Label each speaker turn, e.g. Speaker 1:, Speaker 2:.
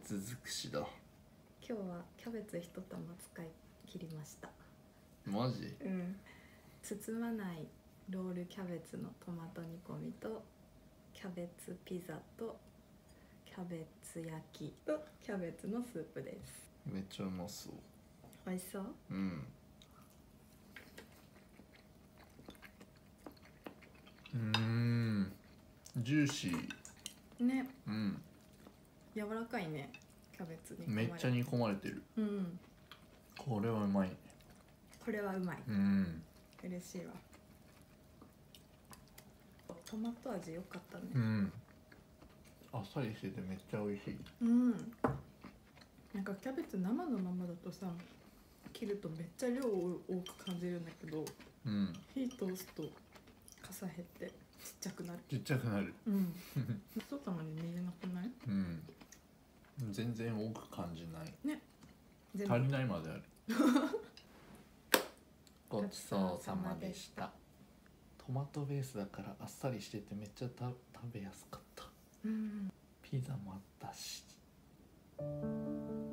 Speaker 1: ツ尽くしだ。
Speaker 2: 今日はキャベツ1玉使い切りました。
Speaker 1: マジ？
Speaker 2: うん。包まないロールキャベツのトマト煮込みとキャベツピザとキャベツ焼きとキャベツのスープです。
Speaker 1: めっちゃうまそう。
Speaker 2: 美味しそう？
Speaker 1: うん。ジューシー。
Speaker 2: ね。
Speaker 1: うん。
Speaker 2: 柔らかいね、キャベツに。
Speaker 1: めっちゃ煮込まれてる。
Speaker 2: うん。
Speaker 1: これはうまいね。
Speaker 2: これはうまい。
Speaker 1: うん。
Speaker 2: 嬉しいわ。トマト味良かったね。
Speaker 1: うん。あっさりしててめっちゃ美味しい。
Speaker 2: うん。なんかキャベツ生のままだとさ、切るとめっちゃ量を多く感じるんだけど、
Speaker 1: うん。
Speaker 2: 火通すとかさ減ってちっちゃくなる。
Speaker 1: ちっちゃくなる。
Speaker 2: うん。一玉に見えなくない？
Speaker 1: うん。全然多く感じない。
Speaker 2: ね。
Speaker 1: 足りないまである。ごちそうさまでした。トマトベースだからあっさりしててめっちゃ食べやすかった。
Speaker 2: うん。
Speaker 1: ピザもあったし。